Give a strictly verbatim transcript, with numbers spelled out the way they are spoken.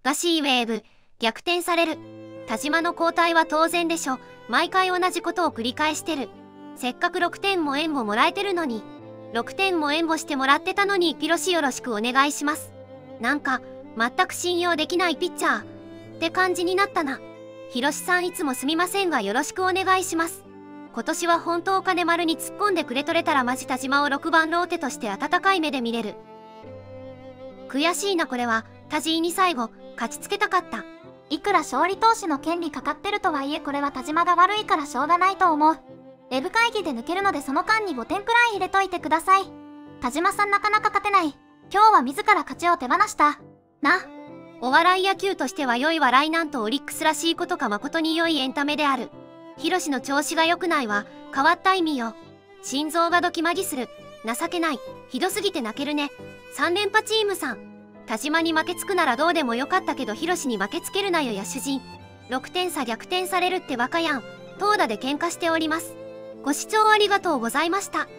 がしいウェーブ、逆転される。田島の交代は当然でしょ。毎回同じことを繰り返してる。せっかくろくてんも援護もらえてるのに。ろくてんも援護してもらってたのに、ピロシよろしくお願いします。なんか、全く信用できないピッチャーって感じになったな。ひろしさんいつもすみませんがよろしくお願いします。今年は本当金丸に突っ込んでくれとれたらマジ田島をろくばんローテとして温かい目で見れる。悔しいなこれは、田爺に最後、勝ちつけたかった。 いくら勝利投手の権利かかってるとはいえこれは田島が悪いからしょうがないと思う。ウェブ会議で抜けるのでその間にごてんくらい入れといてください。田島さんなかなか勝てない。今日は自ら勝ちを手放した。な。 お笑い野球としては良い笑いなんとオリックスらしいことか誠に良いエンタメである。ヒロシの調子が良くないわ。変わった意味よ。心臓がドキマギする。情けない。ひどすぎて泣けるね。さん連覇チームさん。田島に負けつくならどうでもよかったけどヒロシに負けつけるなよ野手陣。ろくてん差逆転されるってバカやん。投打で喧嘩しております。ご視聴ありがとうございました。